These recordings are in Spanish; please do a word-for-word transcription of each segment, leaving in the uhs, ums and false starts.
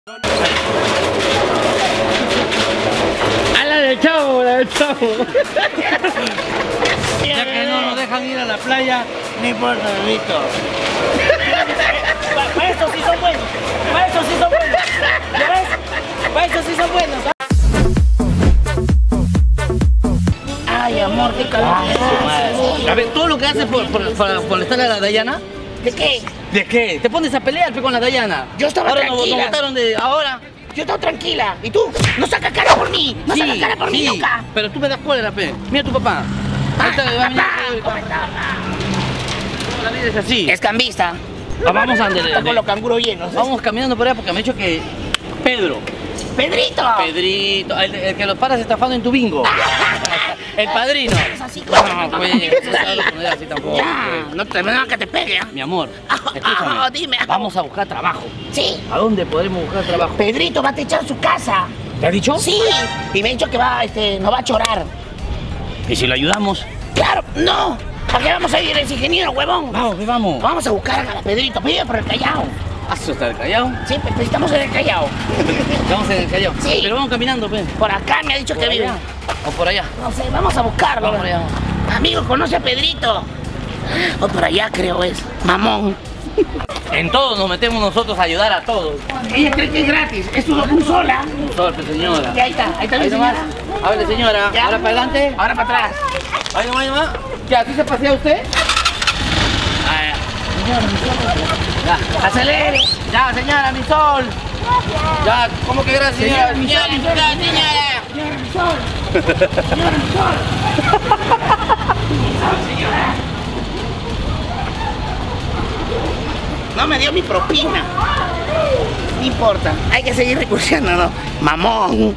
A la del chavo, la del chavo. Ya que no nos dejan ir a la playa, no importa, Vito. Para eso sí son buenos. Para eso sí son buenos. ¿Ya ves? Para eso sí son buenos. Ay, amor, qué calor. A ver, todo lo que haces por, por, por molestar a la Dayana. ¿De qué? ¿De qué? Te pones a pelear con la Dayana. Yo estaba ahora tranquila. Nos botaron de ahora. Yo estaba tranquila. ¿Y tú? No sacas cara por mí. No Sí, sacas cara por mí sí, nunca. pero tú me das cólera, pe. Mira tu papá. Ahí está, va a venir. La vida es así. Es cambista. Ah, vamos a andar. Está con los canguros llenos. Vamos caminando por allá porque me ha dicho que Pedro. ¡Pedrito! Pedrito, el, el que los paras estafando en tu bingo. El padrino. Es así, No, pues, no se habla con él así tampoco. Ya, pues. no te no, que te pegue, ¿eh? Mi amor, Ah, escúchame. ah, dime. Vamos a buscar trabajo. Sí. ¿A dónde podremos buscar trabajo? Pedrito va a techar su casa. ¿Te ha dicho? Sí. Y me ha dicho que va, este, no va a chorar. ¿Y si lo ayudamos? Claro, no. ¿Para qué vamos a ir ese ingeniero, huevón? Vamos, ve, vamos. Vamos a buscar a Pedrito. Pide por el Callao. ¿Aso está el Callao? Sí, pues, estamos en el Callao. Vamos en el Callao. Sí. Pero vamos caminando, pe. Por acá me ha dicho Por que vive. allá. O por allá. No sé, vamos a buscarlo. Vamos por allá. Amigo, ¿conoce a Pedrito? O por allá creo es. Mamón. En todo nos metemos nosotros a ayudar a todos. Ella cree que es gratis. Es un, un sola. Suerte, señora. Y ahí está, ahí está mi Ahí nomás. señora. Hable, señora. Ya. Ahora para adelante. Ahora para atrás. Ahí nomás, ahí nomás. ¿Qué, así se pasea usted? Ah, ya. Acelere. Ya, señora, mi sol. Ya, ¿cómo que gracias, señora? mi sol, mi sol, señora. Señora, mi sol. Señora, mi sol. Señora. No me dio mi propina. No importa, hay que seguir recursiendo, ¿no? Mamón.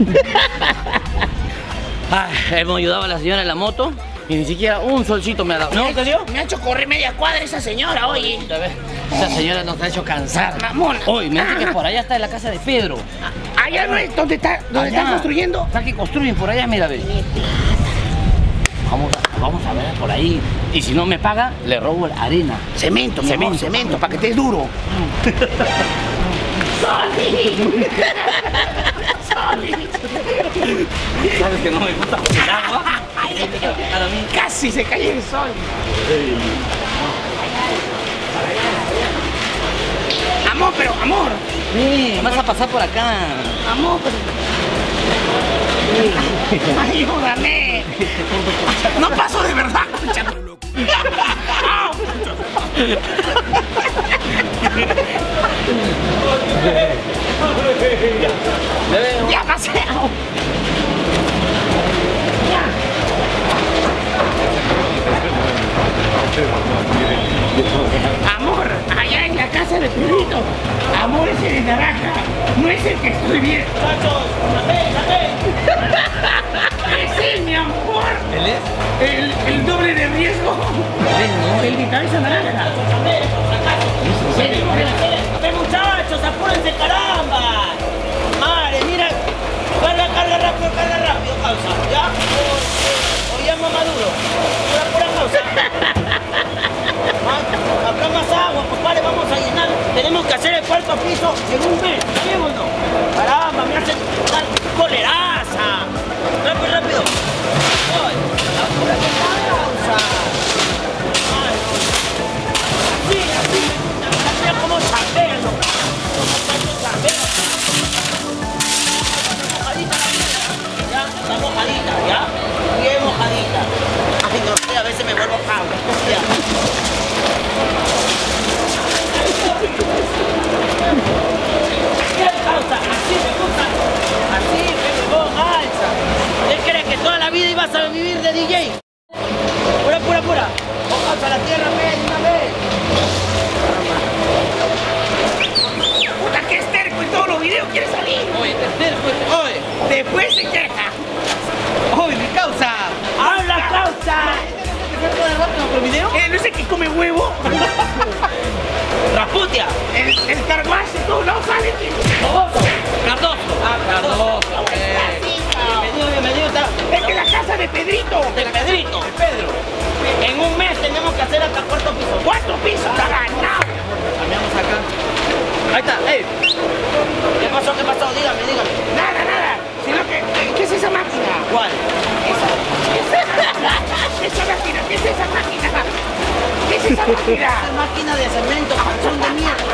Ay, hemos ayudado a la señora en la moto y ni siquiera un solcito me ha dado. ¿No te dio? Me ha hecho correr media cuadra esa señora, oye. Ya ves, esa señora nos ha hecho cansar. Mamona. Hoy me dice que por allá está en la casa de Pedro. Allá no es donde está, donde Allá. están construyendo. Está que construyen por allá, mira, ve. Vamos a, vamos a ver por ahí. Y si no me paga, le robo la arena. Cemento, mi amor, Cemento. cemento, para que estés duro. ¡Soli! ¡Soli! ¿Sabes que no me gusta el agua? Para mí. Casi se cae el sol. Amor, pero amor. Sí, vas a pasar por acá. Amor, pero... Ayúdame. No paso de verdad, escuchando. Ya pasé. Amor, allá en la casa de Pedrito. Amor es el de naranja, no es el que estoy viendo. Es él, mi amor. ¿Él es? El, el doble de riesgo. El de cabeza naranja. ¡Eh, muchachos, apúrense, caramba! Madre, mira, carga, carga rápido, carga rápido, causa, ¿ya? O, o llamo a Maduro, pura, pura causa. Ah, acá más agua, compadre, vamos a llenar. Tenemos que hacer el cuarto piso en un mes, ¿sí o no? Caramba, me hacen una coleraza. Rápido, rápido. Ay, apúrate, causa. Ay, así, así. Mira cómo chapea, ¿no? Cómo chapea. Mojadita la vida. Ya, está mojadita, ¿ya? Bien mojadita. Ay, no sé, a veces me vuelvo pavo. Ya. ¿Qué causa? Así me gusta. Así me vos, alza. ¿Qué crees que toda la vida ibas a vivir de D J? Pura, pura, pura. Vos causa la tierra, ven, una vez. Puta, que es terco en todos los videos quiere salir. Oye, tercero, pues, oye. Después se queja. Oye, mi causa. ¡Habla, causa! ¿Otro video? Eh, no sé que come huevo. ¡Rasputia! El, el carguaje, todo no sale. ¡Cardoso! Cardoso. Ah, Cardoso. eh. Bienvenido, bienvenido. Está Es que la casa de Pedrito. de Pedrito. Pedro. En un mes tenemos que hacer hasta cuarto piso. Cuatro pisos, la ganado. Cambiamos acá. Ahí está, ey. ¿Qué pasó? ¿Qué Mira, esa máquina de cemento, panzón de mierda.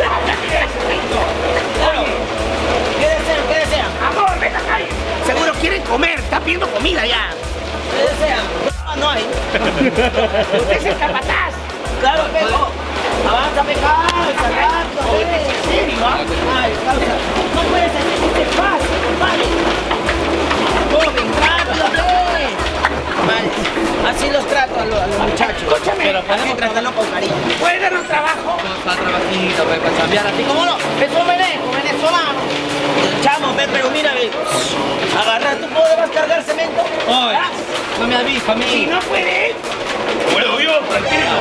Claro. ¿Qué desean? ¿Qué desean? Amor, ven acá. Seguro quieren comer, está pidiendo comida ya. ¿Qué desean? No, no hay. Usted es el capataz. Claro, pero avanza, causa, rato. ¿En serio? Ay, causa. No puede ser que te pase, vale. Joven, rápido, ve. Vale. Así los trato a los, a los muchachos. Escúchame. Pero podemos tratarlo con cariño. ¿Puede darnos trabajo? Para trabajito, pues, para cambiar así. ¿Cómo no? Eso merezco, venezolano. Chamo, ve, pero mira, ve. Agarra, ¿tú podrás cargar cemento? Oye, no me avispa a mí. Si no puede, Puedo yo, tranquilo.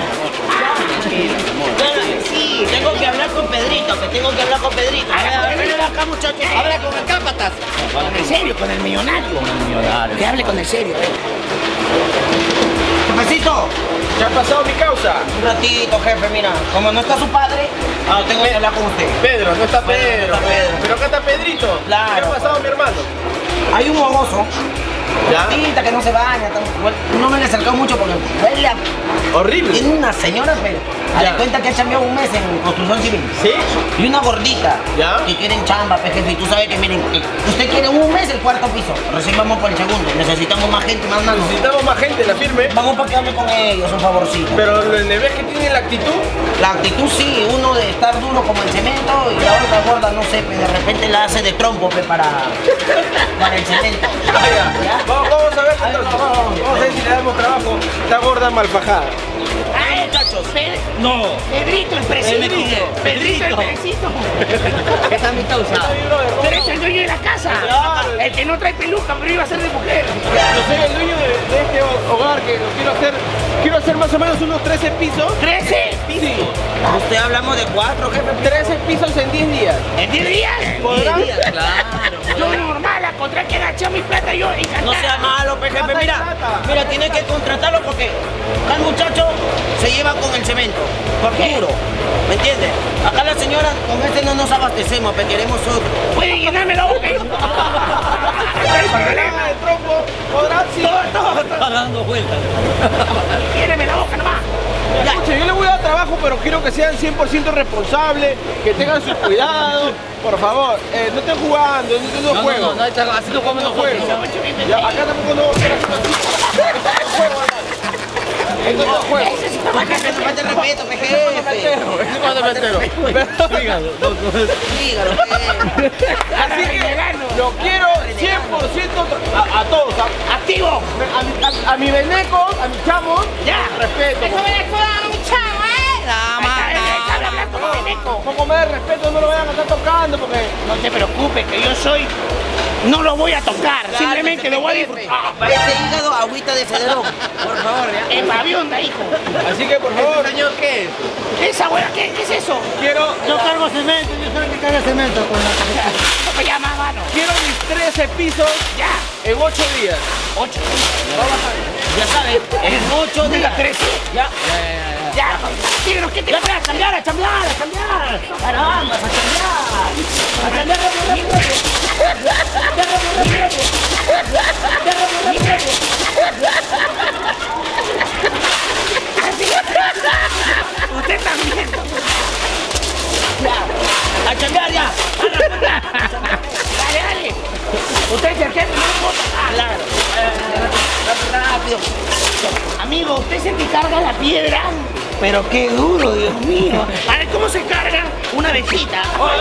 Sí, tengo que hablar con Pedrito, que tengo que hablar con Pedrito. A ver, a ver, ven acá, muchachos. Habla con el cápatas. con el serio, con el millonario. Que hable con el serio. eh. Jefecito, ¿Qué ha pasado, mi causa? un ratito, jefe, mira. Como no está su padre, ah, tengo que hablar con usted. Pedro, no está Bueno, Pedro. no está Pedro. Pero acá está Pedrito. Claro. ¿Qué ha pasado, mi hermano? Hay un mogoso. ¿Ya? Gatita que no se baña, tan- bueno, no me le he acercado mucho porque huele a... Horrible. Tiene una señora, pero a Ya. la cuenta que ha chambeado un mes en construcción civil. ¿Sí? Y una gordita Ya. que quieren chamba, pe, jefe. Y tú sabes que, miren, que usted quiere un mes el cuarto piso. Recién vamos por el segundo. Necesitamos más gente, más manos. Necesitamos más gente, la firme. Vamos para que hable con ellos, un favorcito. Pero ¿le ves que tiene la actitud? La actitud sí, uno de estar duro como el cemento y la otra gorda, no sé, pe, de repente la hace de trompo, pe, para, para el cemento. Vaya. ¿Ya? Vamos, vamos a ver A ver, entonces. vamos, vamos. Vamos a ver si le damos trabajo. Está gorda malfajada. Ay, muchachos. Pe- No. Pedrito, el presidente. Pedrito. Pedrito, el presidente. Esa es mi causa. Tú eres el dueño de la casa. Claro. El que no trae peluca, pero iba a ser de mujer. Yo soy el dueño de, de este hogar que lo quiero hacer. Quiero hacer más o menos unos trece pisos. ¿Trece? Sí. Usted hablamos de cuatro, jefe. trece pisos en diez días. ¿En diez días? ¿Podrán? Claro. Yo normal, a contra que agachó mi plata, yo encantado. No sea malo, pe, jefe, Plata y mira. plata. Mira, tiene que contratarlo porque acá el muchacho se lleva con el cemento, por puro. ¿Me entiendes? Acá la señora, con este no nos abastecemos, pe, queremos otro. Pueden llenarme la boca. No hay problema. de trompo, podrán sí. Todo, todo, todo. Está dando vueltas. Lléneme la boca nomás. Escuche, yo le voy a dar trabajo, pero quiero que sean cien por ciento responsables, que tengan sus cuidados. Por favor, eh, no estén jugando, no estén No, no, juegos. no, no, está- así lo jugamos No nosotros. juegos. Ya, acá tampoco no. Esto no es juego. Jefe, no falta el respeto, pe, jefe. Ese cuando me entero. Fíjalo, no, no. Dígalo, pe. Así que lo quiero cien por ciento a, a todos. A, Activo. a, mi- a, a mi veneco, a mi chamo, Ya. respeto. venezolano, mi chavo, ¿eh? No, ma, no. Habla hablando como veneco. Un poco más de respeto, no lo vayan a estar tocando porque. No se preocupe, que yo soy... No lo voy a tocar, simplemente lo voy a disfrutar. Para ese hígado, agüita de cedrón. Por favor, ya. En avionda, hijo. Así que por favor, ¿Este señor qué es? ¿Esa hueá qué, qué es eso? quiero, Yo cargo cemento, yo soy el que carga cemento con la No me llama, mano. quiero mis trece pisos Ya. en ocho días. Ocho. Ya sabes, en ocho Diga días. trece. Ya. Ya. Díganos, ¿qué te Ya, a cambiar, a cambiar, a cambiar. Caramba, a cambiar. A cambiar rápido, rápido, rápido. Ya, rápido, rápido, rápido. Ya, rápido, rápido, rápido. Usted también. Ya. A cambiar, ya. Dale, dale. Usted es el jefe, no importa. Claro. Rápido. Amigo, usted es el que carga la piedra. Pero qué duro, Dios mío. A ver, ¿cómo se carga una abejita?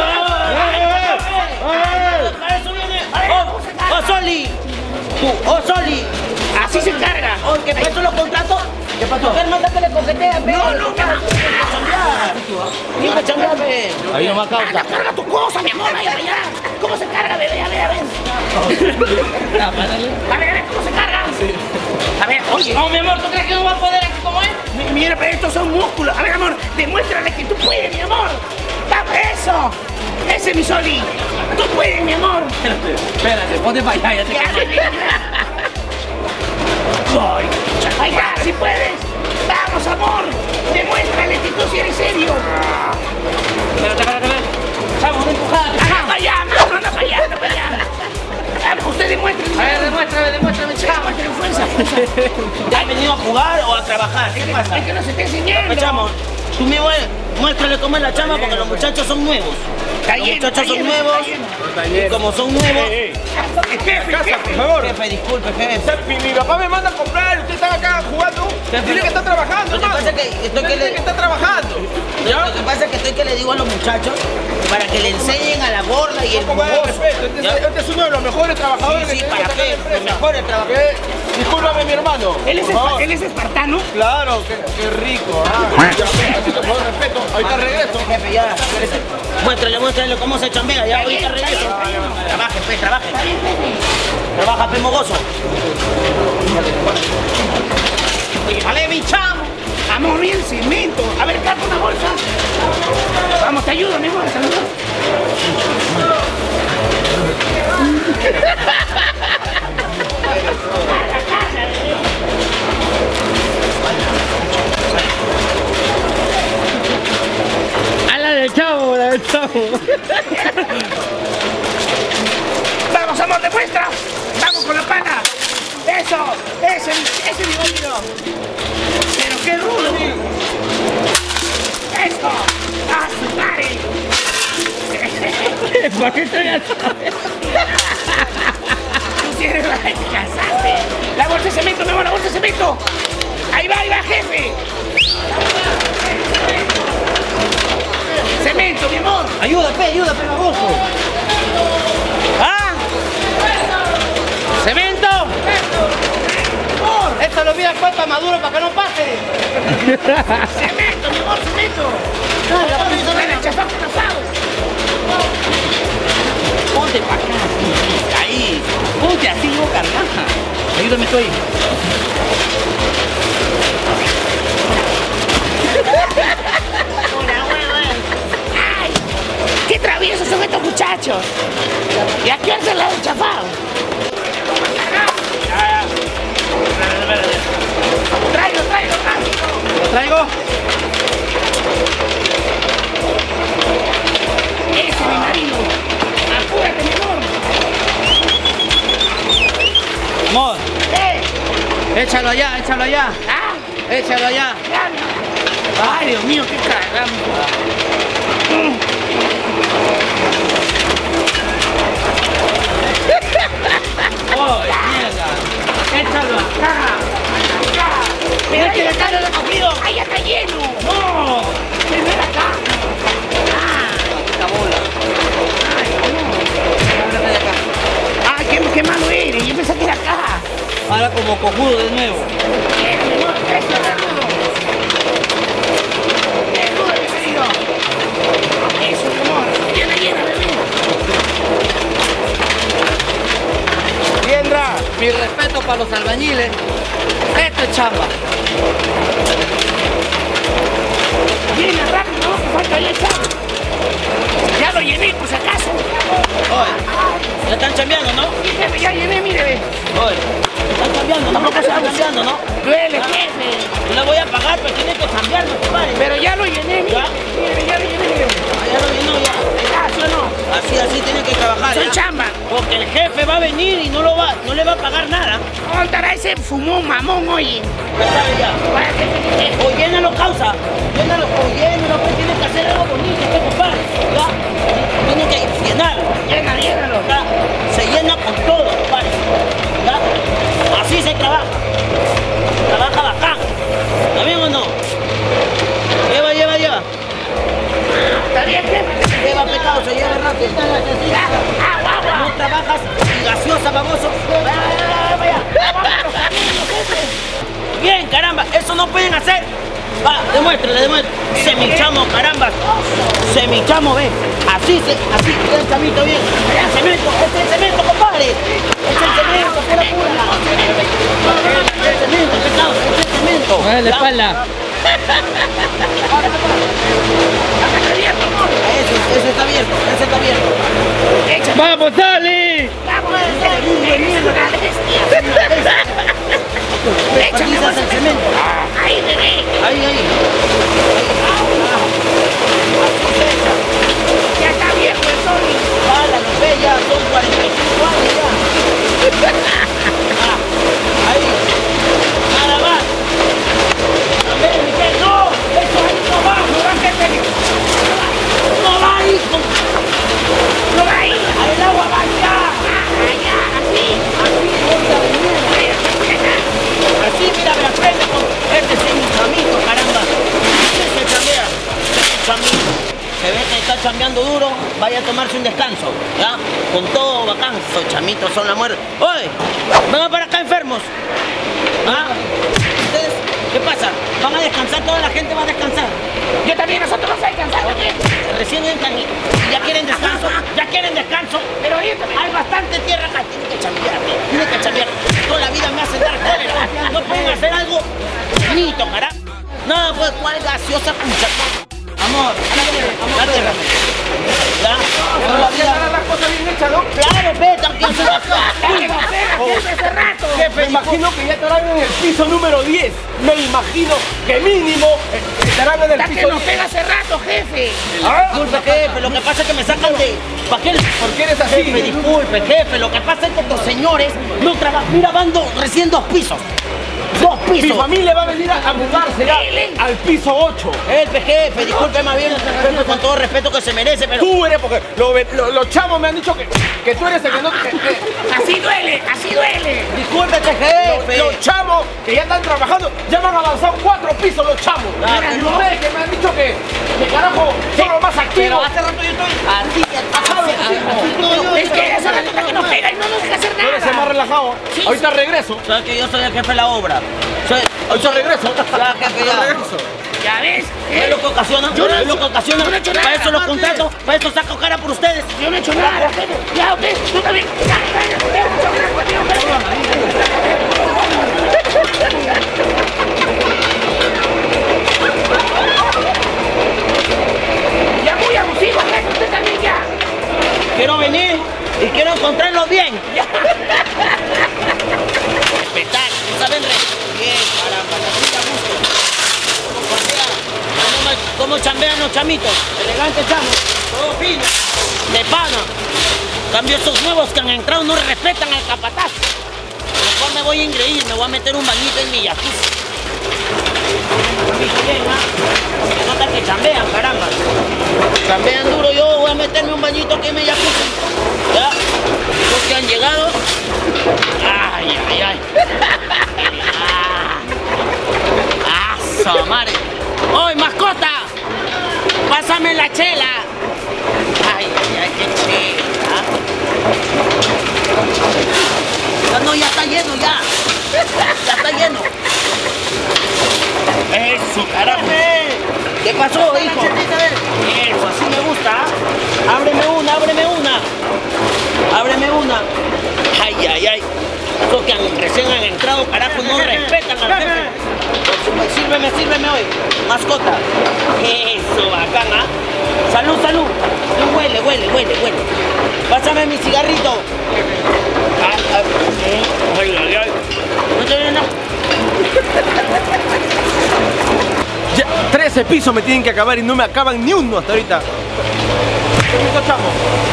Para eso viene. Oh, oh, Soli. Tú, oh, Soli. Así se carga. Oh, que para eso lo contrato. ¿Qué pasó? Mujer, manda que le coquetea, pe. No, no, no. Ni para chambear, pe. Ahí nomás Carga, causa. carga tu cosa, mi amor, vaya, vaya. ¿Cómo se carga, bebé? A ver, a ver. Ya, párale. A ver, a ver, ¿cómo se carga? A ver, oye. No, mi amor, ¿tú crees que no va a poder aquí como es? Mi- Mira, pero estos son músculos. A ver, amor, demuéstrale que tú puedes, mi amor. ¡Dame eso! Ese es mi Soli. Tú puedes, mi amor. Espérate, espérate, ponte para allá, ya te Ya, quedas. Ay, ay, ya, si puedes. Vamos, amor. Demuéstrale que tú sí eres serio. Espérate, espérate, espérate. Chamo, una empujada. Anda para allá, no, anda para allá, anda para allá. Vamos, usted demuestre. A ver, demuéstrame, demuéstrame, chamo. Demuestre fuerza, fuerza. ¿Ya has venido a jugar o a trabajar? ¿Qué pasa? Es que no se está enseñando. Chamo, tú mismo muéstrale cómo es la chamba porque los muchachos son nuevos. Está Los lleno, muchachos está son lleno, nuevos está lleno. y como son nuevos... Jefe, Casa, jefe. por favor. Jefe, disculpe, jefe. Mi, mi papá me manda a comprar, usted está acá jugando. Dile que está trabajando, Lo que hermano. pasa es que estoy que Dile le... que está trabajando. Lo que pasa es que estoy que le digo a los muchachos para que le enseñen a la gorda y el Poco más de mogoso. respeto. Este, ¿Ya? es- este es uno de los mejores trabajadores Sí, sí, que ¿para tenemos acá en qué? la empresa. Los mejores trabajadores. ¿Qué? Discúlpame, mi hermano. Él es, por espa- favor. él es espartano. Claro, qué, qué rico. Ah, ya, así con todo respeto. Ahorita regreso. Jefe, ya, espérese. Muéstrale, muéstrale cómo se chambea, ya ahorita regreso. Trabaje, pues, trabaje. Trabaja, pe mogoso. Vale, mi chamo. Vamos, bien cemento. A ver, carga una bolsa. Vamos, te ayudo, mi bolsa. A la del chavo, la del chavo. Vamos, amor, demuestra. Vamos con la pana. Eso, ese, ese mi bollo. Pero qué rudo. Eso. A su madre. ¿Para qué estoy así? Tú tienes que casarte. La bolsa de cemento, mi amor, la bolsa de cemento. Ahí va, ahí va, jefe. Cemento, mi amor. Ayuda, pe, ayuda, pe mogoso. ¿Ah? ¿Cemento? Amor, Esto lo voy a después para Maduro para que no pase. cemento, mi amor, cemento. No, la bolsa de la chapa pasado. Ponte para acá, así, ahí. Ponte así, yo cargaja. Ayúdame, estoy. ¡Ay! ¡Qué traviesos son estos muchachos! ¿Y a qué hora se la han chafado? Traigo, traigo, rápido. ¿Lo traigo? Ese, mi marido. Apúrate, mi amor. Amor, ¡Eh! échalo allá, échalo allá. ¡Ah! Échalo allá. ¡Ya! ¡Ay, Dios mío, qué caramba! Oh, mierda. Échalo acá. ¡Mira que acá no lo he cogido! ¡Ahí ya está lleno! ¡No! ¡Primero acá! ¡Ah! Esta bola. Ábrate de acá. ¡Ay, qué, qué malo eres! Yo pensé que era acá. Ahora como cojudo de nuevo. ¡Eh, mi amor! ¡Eso es rudo! ¡Es rudo, mi querido! ¡Eso, mi amor! ¡Llena, llena, bebé! Tiendra, mi respeto para los albañiles. Esto es chamba. ¡Llena, rápido! ¡No, que falta ya está! ¡Ya lo llené, por si acaso! Oye, ya están chambeando, ¿no? Sí, jefe, ya llené, mire, ve. Oye, están cambiando, ¿no? Están cambiando, ¿no? Duele, jefe. Yo le voy a pagar, pero tiene que cambiarme, compadre. Pero ya lo llené, mire. ¿Ya? Mire, ya lo llené, mire. Ah, ya lo llenó, ya. Ah, ¿sí o no? Así, así tiene que trabajar. Soy ¿ya? chamba. Porque el jefe va a venir y no, lo va, no le va a pagar nada. Contará ese fumón mamón, oye. Ya sabe ya. Vaya, jefe, jefe. O llénalo, causa. Llénalo, o llénalo, pues tiene que hacer algo bonito, ¿qué, compadre? ¿Ya? Tiene que llenar. Llénalo, llénalo. ¿Ya? Se llena con todo, compadre. ¿Ya? Así se trabaja. Trabaja bacán. ¿Está bien o no? Lleva, lleva, lleva. Está bien, jefe. Lleva pecado, se lleva rápido. Ya. Agua, agua. No trabajas y gaseosa, baboso. Vaya, vaya, vaya, vaya. Bien, caramba, eso no pueden hacer. Va, demuéstrale, demuéstrale. Semichamo, caramba. Semichamo, ve. Así, se, así, queda el chamito bien. El cemento, este es el cemento, compadre. Es el cemento, pura, pura. Es el cemento, pecado, es el cemento. Mueve la ¿Ya? espalda. Ese, ese está abierto, ese está abierto. ¡Vamos, dale! Vamos, Pasas el cemento. ahí, bebé. Ahí, ahí. Ya está viejo el sol. Pala, no ve, ya son cuarenta y cinco años ya. Ah, ahí. con todo bacán. Estos chamitos son la muerte. ¡Oye! ¡Vengan para acá, enfermos! ¿Ah? ¿Ustedes qué pasa? ¿Van a descansar? ¿Toda la gente va a descansar? Yo también, nosotros vamos a descansar también. Recién entran y ya quieren descanso. ¿Ya quieren descanso? Pero ahorita Hay bastante tierra acá. Tienen que chambear, tienen que chambear. Toda la vida me hacen dar cólera. No pueden hacer algo bonito, carajo. No, pues, ¿cuál gaseosa pucha? Amor, date, date, ¿ya? Toda la vida las cosas bien hechas, ¿no? claro, ve, tranquilo. hace rato. Jefe, me imagino que ya estarán en el piso número diez. Me imagino que mínimo estarán en el Hasta que piso nos diez. pega hace rato, jefe. Disculpe, jefe, lo que pasa es que me sacan de... ¿Para qué? ¿Por qué eres así? Jefe, disculpe, jefe, lo que pasa es que estos señores no trabajan. Mira, van dos, recién dos pisos. Dos Mi pisos. familia va a venir a, a mudarse ya al piso ocho. Jefe, jefe, disculpe más bien, jefe, con todo respeto que se merece, pero... Tú eres porque lo- lo- los chavos me han dicho que, que tú eres el que no... Que, que- Así duele, así duele. Discúlpete, jefe. los chavos que ya están trabajando ya me han avanzado cuatro pisos los chavos. Claro, y no. ustedes que me han dicho que, que carajo, son los más Pero activos. hace rato yo estoy así, Así, así, así. Es que hace rato que nos pega y no nos deja hacer Tú eres el más nada. relajado. Sí, Ahorita regreso. ¿Sabes que yo soy el jefe de la obra? Soy... Ahorita regreso. Ya, jefe, ya. regreso. ¿Ya ves? ¿Es lo que ocasiona? Yo no he ¿Es lo hecho- que ocasiona? yo no he hecho Para nada, eso los mate. contrato, para eso saco cara por ustedes. Yo no he hecho nada, jefe. Ya, usted, tú también. Ya, ya, ya, ya, muy abusivo, jefe, usted también ya. Quiero venir y quiero encontrarlos bien. Respetar, ¿saben? Bien, caramba, así da gusto. Como chambea, ¿Cómo, me- cómo chambean los chamitos? Elegante chamo, todo fino, de pana. Cambio esos nuevos que han entrado no respetan al capataz. Mejor me voy a engreír, me voy a meter un bañito en mi jacuzzi. Bien, ¿ah? Se nota que chambean, caramba. Chambean duro, yo voy a meterme un bañito aquí en mi jacuzzi. ¿Ya? Los que han llegado. Ay, ay, ay. Ah, ah, su madre. ¡Oy, mascota! Pásame la chela. Ay, ay, ay, qué chela. Ya no, ya está lleno, ya. Ya está lleno. Eso, carajo. ¿Qué pasó, hijo? Eso, así me gusta. ¿Ah? Ábreme una, ábreme una. Ábreme una. Ay, ay, ay. Esos que han- recién han entrado, carajo, no respetan al jefe. Sírveme, sírveme hoy. Mascota. Eso, bacán, ¿ah? Salud, salud. No, huele, huele, huele, huele. Pásame mi cigarrito. Ah, ah, ay, ay, ay. No te viene nada. Ya, trece pisos me tienen que acabar y no me acaban ni uno hasta ahorita. ¿Qué chamo?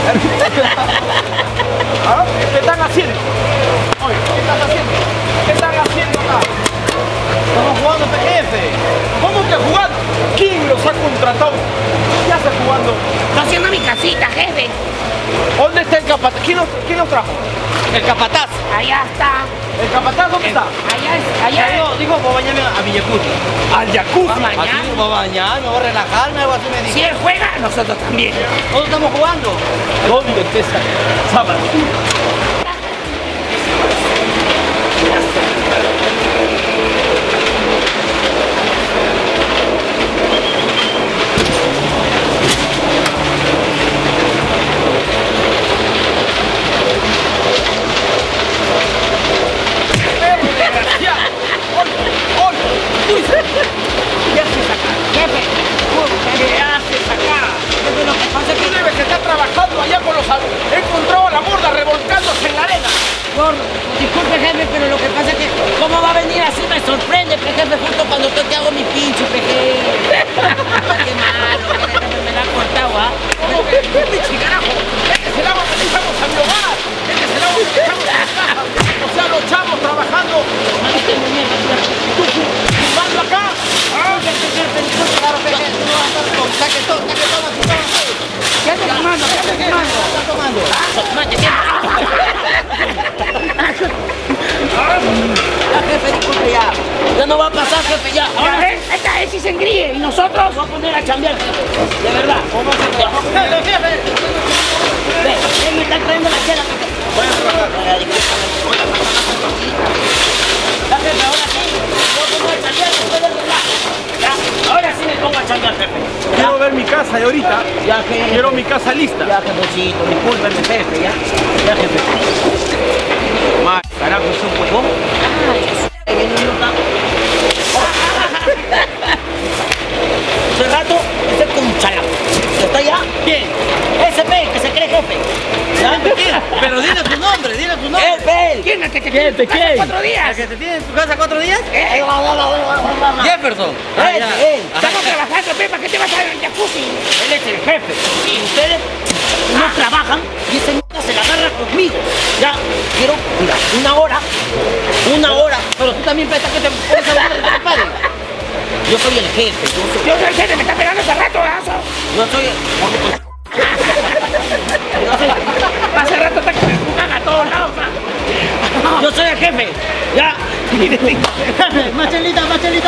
¿Ah? ¿Qué están haciendo? Oye, ¿qué están haciendo? ¿Qué están haciendo acá? Estamos jugando P G F. ¿Cómo que jugando? ¿Quién los ha contratado? ¿Qué hace jugando? Estoy haciendo mi casita, jefe. ¿Dónde está el capataz? ¿Quién los, quién los trajo? El capataz. Allá está. ¿El capataz dónde está? Allá es, allá es. Digo, digo, voy a bañarme a mi jacuzzi. Al jacuzzi. Va a bañar. Así me voy a bañar, me voy a relajarme, algo así me dijo. Si él juega, nosotros también. Todos estamos jugando. ¿Dónde está esa sábana? ¿Qué haces acá? Jefe. ¿Qué haces acá? Jefe, lo que pasa es Tú que... debes estar trabajando allá con los... He encontrado a la borda revolcándose en la arena. Por, disculpe, jefe, pero lo que pasa es que... ¿Cómo va a venir así? Me sorprende, pe, jefe, justo cuando estoy que hago mi pinche, pe, jefe. Qué malo, que el jefe me la ha cortado, ¿ah? ¡Pichi, carajo! Este es el agua que echamos a mi hogar. Este es el agua que echamos a mi casa. O sea, los chavos trabajando. ¿Tú filmando acá? ¿Ah? Claro, pe, jefe, tú no vas a estar con... Saque todo, saque todo, saque todo. ¿Qué estás fumando? ¿Qué estás fumando? ¿Qué estás tomando? Mate, ya, jefe, disculpe, ya. Ya no va a pasar, jefe, ya. Ahora Ahora ves, esta vez sí se engríe y nosotros. voy a poner a chambear, jefe. De verdad. Vamos a hacer. Jefe, jefe. Ve, él me está trayendo la casa de ahorita. Ya, jefe. Quiero mi casa lista. Ya, jefecito, discúlpeme, jefe, ya. Ya, jefe. Madre, carajo, es un huevón. Ay, viene un loca. Hace rato, ese conchala. ¿Está allá? ¿Quién? Ese pe, que se cree jefe. ¿Ya? Pero dile tu nombre, dile tu nombre. ¡El pe! ¿Quién es que te ¿Quién? ¿Te quién? cuatro ¿El días? que te tiene en tu casa cuatro días? Eh, Jefferson. Ah, Él, ya. él. Estamos trabajando, Pepa, ¿qué te vas a dar en el jacuzzi? Él es el jefe. Y ustedes no trabajan y ese nunca se la agarra conmigo. Ya, quiero, mira, una hora. Una hora. Pero tú también pensás que te pones a hablar de tu padre. Yo soy el jefe. Yo soy, Yo soy el jefe, me está pegando hace rato, ¿aso? yo soy el... Hace rato está que me empujan a todos lados, ¿ah? Yo soy el jefe. Ya. Machelita, machelita.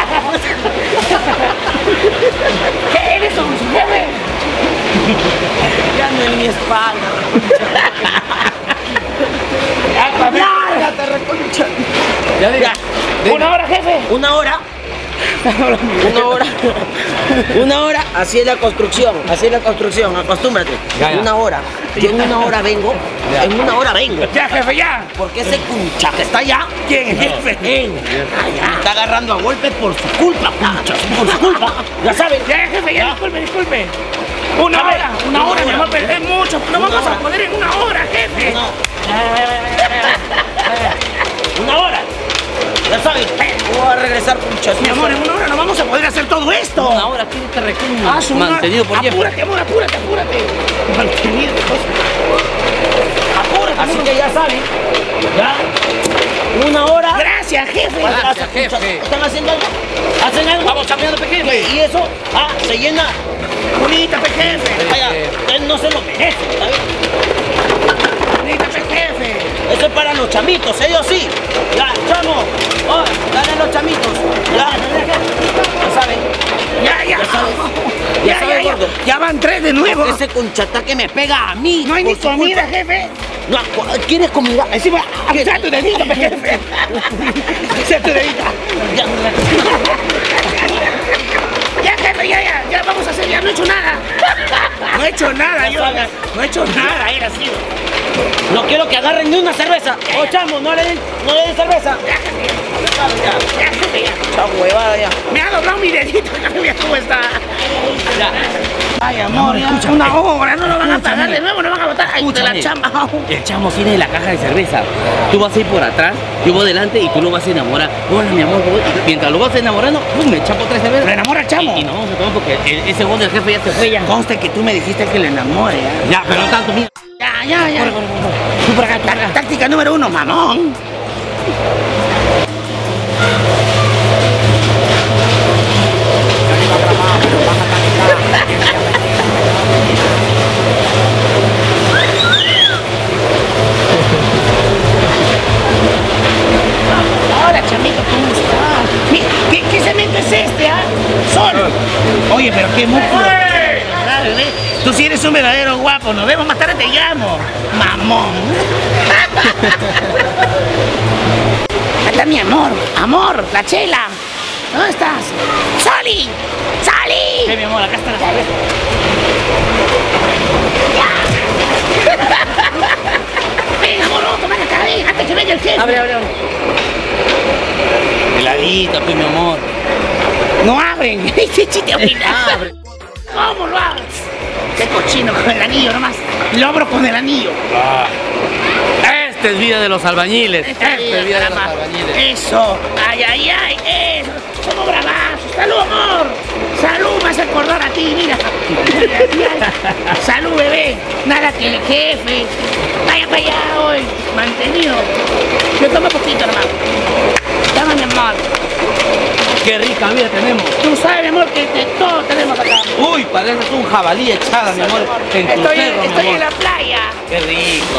¿Qué eres, su jefe? Ya no en mi espalda. Ya, te reconcha. Ya diga. ¿Una hora, jefe? Una hora. Una hora. Una hora. Así es la construcción. Así es la construcción. Acostúmbrate. Ya, ya. Una hora. Yo en una hora vengo. Ya. En una hora vengo. Ya, jefe, ya. Porque ese cuncha que está allá. ¿Quién es jefe? Él. Me está agarrando a golpes por su culpa, cuncha. Por su culpa. Ya sabes. Ya, jefe, ya, disculpe, disculpe. Una A ver, hora, una una hora, mi hora. amor, pero es mucho. No Una vamos hora. a poder en una hora, jefe. No. Una hora. Ya sabes. Voy a regresar, cuncha. Mi amor, en una hora no vamos a poder hacer todo esto. Una hora, ¿quién te requiere? Ah, su Mantenido por madre. Jefferson. Apúrate, amor, apúrate, apúrate. Mantenido, apúrate. Así amor. que ya saben. Ya. Una hora. Gracias, jefe. ¿Cuál Gracias, casa, cuncha? jefe. ¿Están haciendo algo? ¿Hacen algo? Vamos cambiando pequeño. Y eso, ah, se llena. Bonita, pe, jefe. Vaya, él no se lo merece, ¿sabes? Bonita, pe, jefe. Eso es para los chamitos, ellos sí. Ya, chamo. Oh, dale a los chamitos. Ya. Ya saben. Ya, ya. Ya sabes. Ya, Ya ya, sabes, ya. gordo. Ya van tres de nuevo. Ese conchatá que me pega a mí. No hay ni por su comida, culpa. jefe. No, ¿quieres comida? Encima, sea tu dedito, pe, jefe. Sea tu dedito. Ya, Ya, jefe, ya, ya. Ya vamos a hacer, ya no he hecho nada. No he hecho nada, yo. No he hecho nada, era así. no quiero que agarren ni una cerveza. Oh, chamo, no le den, no le den cerveza. Ya, jefe, ya. Ya sabes, ya. Ya, jefe, ya. Chao, huevada, ya. Me ha doblado mi dedito, ya mira cómo está. Ya. Ay, amor, escucha, una hora, no lo van a pagar de nuevo, no van a botar. Ay, de la Escúchame. chamba. El chamo tiene la caja de cerveza. Tú vas a ir por atrás, yo voy delante y tú lo vas a enamorar. Hola, mi amor. voy- y mientras lo vas enamorando, pum, me chapo tres cervezas. ¿Lo enamora el chamo? Y, y nos vamos a tomar porque el- ese gol del jefe ya se fue ya. Conste que tú me dijiste que lo enamore, ¿eh? Ya, pero no tanto, mira. Ya, ya, ya. Tú por acá, tá- táctica número uno, mamón. Hola, chamito, ¿cómo estás? Mira, ¿Qué, qué cemento es este, ah? Sol. Oye, pero qué músculo. Claro, ¿ves? Tú sí eres un verdadero guapo. Nos vemos más tarde, te llamo. Mamón. Ahí está mi amor. Amor, la chela. ¿Dónde estás? ¡Soli! ¡Soli! Sí, mi amor, acá está la cerveza. Venga, amor, vamos a tomar acá, ven, antes que venga el jefe. Abre, abre, abre. Heladita, pues, mi amor. No abren. Este chiste obliga. Abre. ¿Cómo lo abres? Qué cochino con el anillo nomás. Lo abro con el anillo. Esta es vida de los albañiles. Esta es vida de los Caramba. albañiles. Eso. Ay, ay, ay. Eso. Somos bravazos. Salud, amor. Salud, me hace acordar a ti, mira. Ay, ay, ay. Salud, bebé. Nada que el jefe. Vaya para allá hoy. Mantenido. Yo tomo poquito, hermano. Dame, mi amor. Qué rica vida tenemos. Tú sabes, mi amor, que de todo tenemos acá. Uy, pareces un jabalí echada, mi amor, en tu Estoy, cerro, mi estoy amor. en la playa. Qué rico.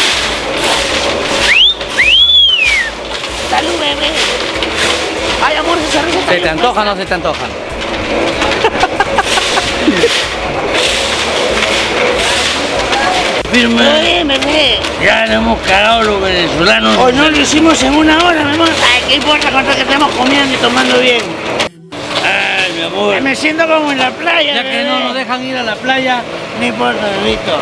Salud, bebé. Ay, amor, esa cerveza está ¿Se te bien antoja o fresca. no se te antoja? Firme. Oye, bebé. Ya le hemos cagado los venezolanos. Hoy no lo hicimos en una hora, mi amor. Ay, ¿qué importa cuánto que estemos comiendo y tomando bien? Ay, mi mi amor. Me siento como en la playa. Ya que no nos dejan ir a la playa. No importa, bebito.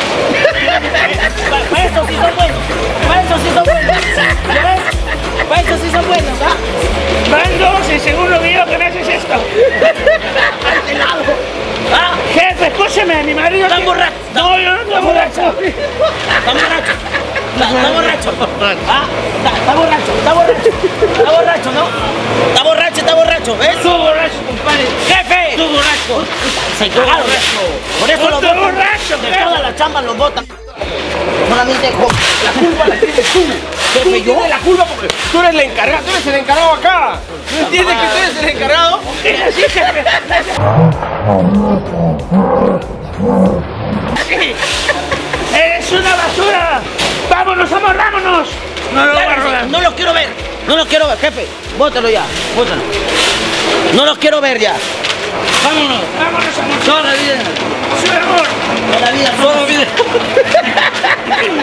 Para eso sí son buenos. Para eso sí son buenos. ¿Ya ves? Para eso sí son buenos, ¿ah? Van dos y segundo video que me haces esto. Al helado. ¿Ah? Jefe, escúcheme, mi marido. ¿Están borrachos? No, yo no estoy borracho. ¿Está borracho? ¿Está, está borracho? ¿Ah? ¿Está, está borracho? ¿Está borracho? ¿Está borracho, no? ¿Está borracho? ¿Está borracho? ¿Ves? Tú borracho, compadre. ¡Jefe! Tú borracho. Se cagaron. Por eso lo Tú botan. borracho, De jefe. todas las chambas los botan. Solamente con la culpa la tienes tú. Tú Jefe, yo. tienes la culpa porque tú eres el encargado, tú eres el encargado acá. ¿No entiendes que tú eres el encargado? Sí, jefe. Sí. ¡Eres una basura! ¡Vámonos, amor, vámonos! No lo voy a rodar. No los quiero ver. No los quiero ver, jefe. Bótalo ya. Bótalo. No los quiero ver ya. Vámonos. Vámonos, amor. Toda la vida. Sí, amor. Toda la vida. Toda la vida.